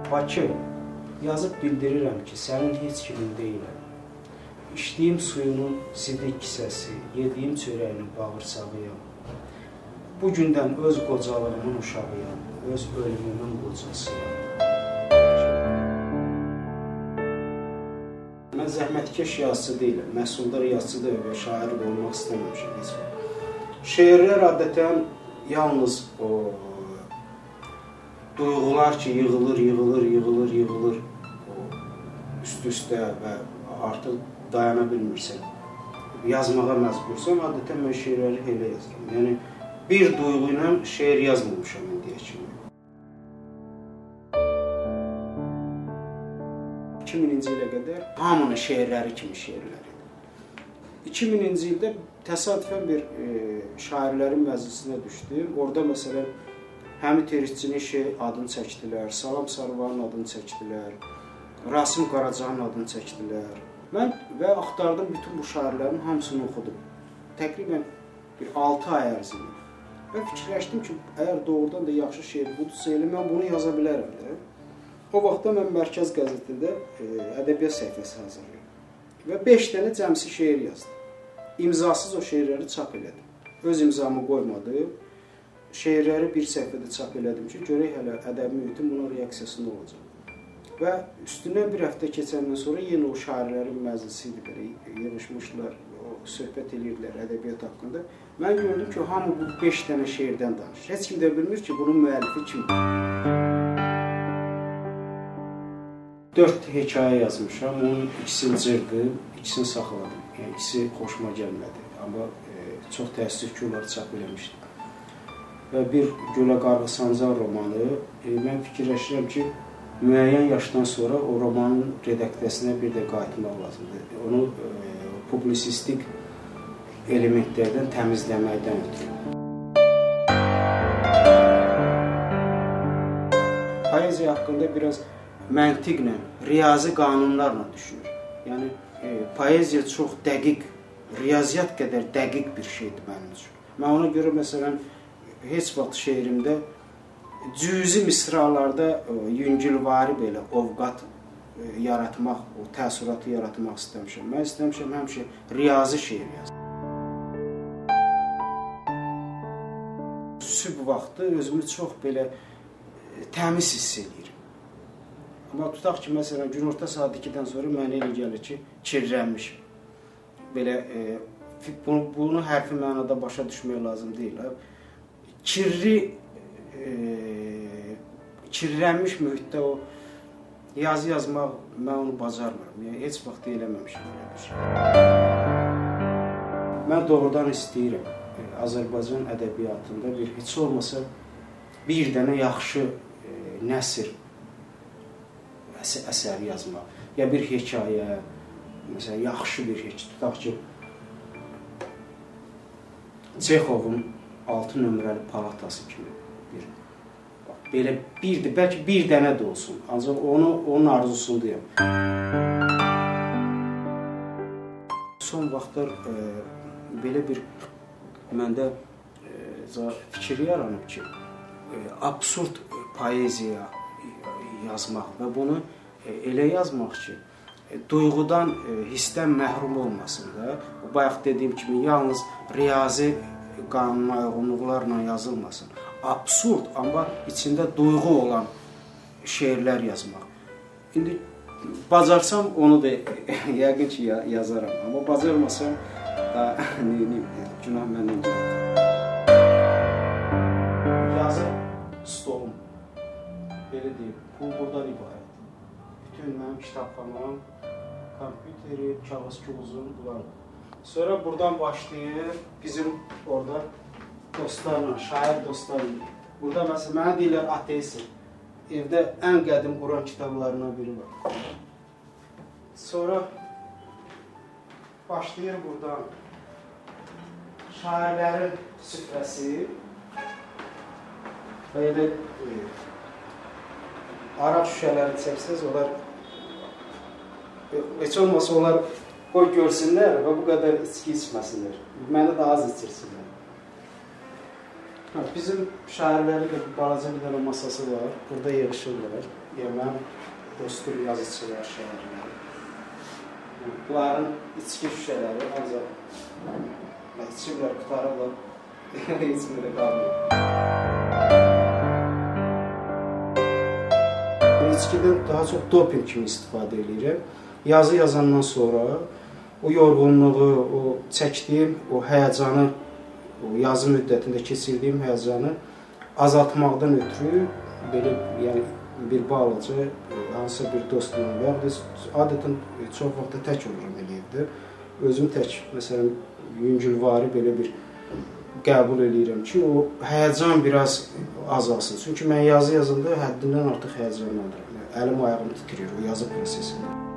Bakı, yazıb bildirirəm ki, sənin heç kimin deyiləm. İçdiyim suyunun sidik kisəsi, yediyim çörəyinin bağırsağıyam. Bu gündən öz qocalığımın uşağıyam, öz ölümümün qocasıyam. Mən zəhmətkeş yazıcı deyiləm, məhsuldar yazıcı da və şair də olmaq istəməmişəm. Şeirlər adətən yalnız o duyğular ki, yığılır üst-üstə və artıq dayana bilmirsən, yazmağa məcbursan, adətən mən şeirləri elə yazıram. Yəni, bir duyğu ilə şeir yazmamışam indiyə kimi. 2000-ci ilə qədər hamının şeirləri kimi şeirlər idi. 2000-ci ildə təsadüfən bir şairlərin məclisinə düşdüm. Orada məsələn, Həmid Erişçinin adını çəkdilər, Salam Sarvanın adını çəkdilər, Rasim Qaracanın adını çəkdilər. Mən və axtardım bütün bu şairlərin hamısını oxudum. Təqribən bir 6 ay ərzində. Və fikirləşdim ki, əgər doğrudan da yaxşı şeir budursa elə, mən bunu yaza bilərəm də. O vaxtda mən Mərkəz qəzetində ədəbiyyat səhifəsi hazırlayım. Və 5 dənə cəmsi şeir yazdım. İmzasız o şeirləri çap elədim. Öz imzamı qoymadım. Şeirləri bir səhifədə çap elədim ki, görək hələ ədəbi mühitin buna reaksiyası nə olacaq. Və üstündən bir həftə keçəndən sonra yenə o şairlərin məclisi idi, belə yığışmışlar, söhbət edirdilər ədəbiyyat haqqında. Mən gördüm ki, hamı bu 5 dənə şeirdən danışır. Heç kim də bilmir ki, bunun müəllifi kimdir. 4 hekayə yazmışam, onun ikisini cırdım, ikisini saxladım. Yəni, ikisi xoşuma gəlmədi, amma çox təəssüf ki, onları çap eləmişdim. Və bir Gölə Qarğı Sancar romanı, mən fikirləşirəm ki, müəyyən yaşdan sonra o romanın redaksiyasına bir də qayıtmaq lazımdır. Onu publisistik elementlərdən təmizləməkdən ötürü. Poeziya haqqında biraz məntiqlə, riyazi qanunlarla düşünür. Yəni, poeziya çox dəqiq, riyaziyyat qədər dəqiq bir şeydir mənim üçün. Mən ona görə, məsələn, heç vaxt şeirimdə cüzi misralarda yüngülvari belə ovqat yaratmaq, o təəssüratı yaratmaq istəmişəm. Mən istəmişəm həmişə riyazi şeir yazım. Sübh vaxtı özümü çox belə təmiz hiss edirəm. Amma tutaq ki, məsələn, günorta saat 2-dən sonra mənə elə gəlir ki, kirlənmişim. Belə, bunu hərfi mənada başa düşmək lazım deyil. Kirlənmiş mühitdə o yazı yazmaq, mən onu bacarmıram. Yəni, heç vaxt eləməmişim belə bir şey. Mən doğrudan istəyirəm Azərbaycan ədəbiyyatında heç olmasa bir dənə yaxşı nəsr əsər yazmaq. Ya bir hekayə, məsələn, yaxşı bir hekayə. Tutaq ki, Çexovun 6 nömrəli palatası kimi bir, belə birdir, bəlkə bir dənə də olsun, ancaq onun arzusundayım. Son vaxtlar belə bir məndə fikir yaranıb ki, absurd poeziya yazmaq və bunu elə yazmaq ki, duyğudan, hissdən məhrum olmasın da. Bayaq dediyim kimi, yalnız riyazi qanuna uyğunluqlarla yazılmasın. Absurd, amma içində duyğu olan şeirlər yazmaq. İndi bacarsam onu da yəqin ki yazaram. Amma bacarmasam da günah məndən gəlir. Yazı stolum, belə deyim, bu buradan ibarət. Bütün mənim kitabxanam, kompüteri, kağız kağızım bunlar. Sonra buradan başlayır bizim orada dostlarla, şair dostlarla. Burada məsələn, mənə deyirlər ateist. Evdə ən qədim Quran kitablarından biri var. Sonra başlayır buradan şairlərin süfrəsi və elə araq şüşələri çəksəz, onlar heç olmasa onlar qoy görsünlər və bu qədər içki içməsinlər. Məni də az içirsinlər. Bizim şairlərin də balaca bir dənə masası var. Burada yığışırlar. deyəməm, dostum yazıçılar, şairlər. Bunların içki şüşələri ancaq içiblər, qutarıblar, heç belə qalmıyor. İçkidən daha çox doping kimi istifadə edirəm. Yazı yazandan sonra o yorğunluğu, o çəkdiyim, o həyəcanı, o yazı müddətində keçirdiyim həyəcanı azaltmaqdan ötürü belə, yəni bir balaca hansısa bir dostumla və adətən çox vaxt da tək olurum elə evdə. Özüm tək, məsələn, yüngülvari belə bir qəbul edirəm ki, o həyəcan biraz azalsın. Çünki mən yazı yazanda həddindən artıq həyəcanlanıram. Əlim ayağım titrəyir o yazı prosesində.